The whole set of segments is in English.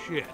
shit.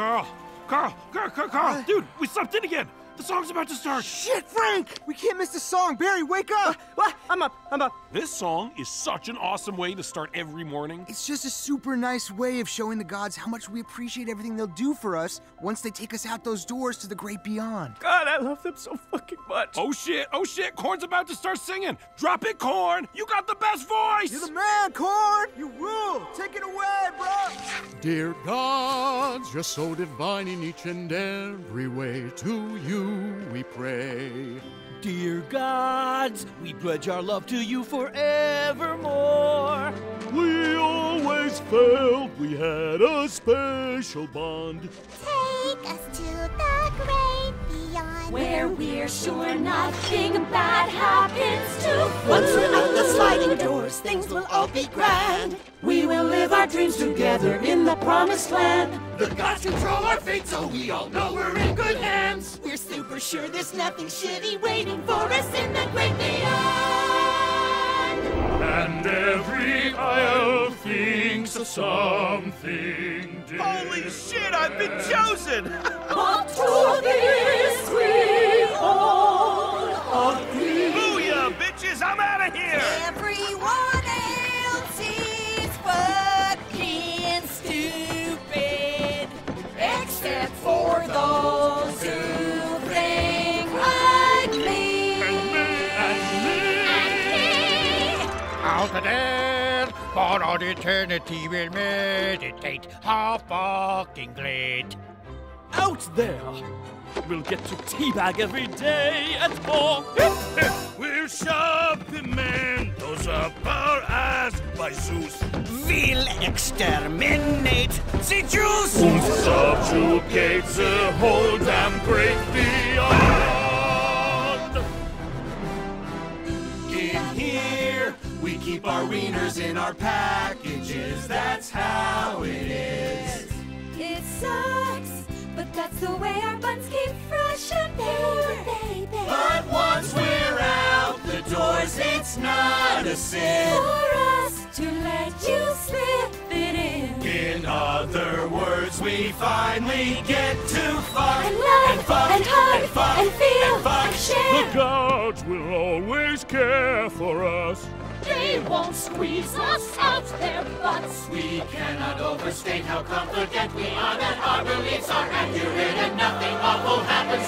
Carl, dude, we slept in again. The song's about to start. Shit, Frank! We can't miss the song. Barry, wake up! What? I'm up. This song is such an awesome way to start every morning. It's just a super nice way of showing the gods how much we appreciate everything they'll do for us once they take us out those doors to the great beyond. God, I love them so fucking much. Oh shit, Korn's about to start singing. Drop it, Korn. You got the best voice. You're the man, Korn! You rule! Take it away, bro! Dear gods, you're so divine in each and every way. To you we pray. Dear gods, we pledge our love to you forevermore. We always felt we had a special bond. Take us to the great beyond, where we're sure nothing bad happens to us. Once we're out the sliding doors, things will all be grand. We will live our dreams together in the promised land. The gods control our fate, so we all know we're in good hands. We're super sure there's nothing shitty waiting for us in the great beyond. And every isle thinks of something dear. Holy shit, I've been chosen! Up to this we all agree. Booyah, bitches, I'm out of here! Everyone else is fucking stupid, except for those who think like me. And me. Out there, for all eternity we'll meditate. How fucking great. Out there, we'll get to teabag every day and more. We'll shove pimentos up our ass by Zeus. We'll exterminate the Jews. And subjugate the whole damn great beyond. In here, we keep our wieners in our packages. That's how it is. It sucks, but that's the way our buns keep fresh and pure, baby. But once we're out the doors, it's not a sin for us to let you slip it in. In other words, we finally get to fuck And love and fuck and hug and fuck and feel and fuck. and share. The gods will always care for us. They won't squeeze us out their butts. We cannot overstate how confident we are that our beliefs are accurate and nothing awful happens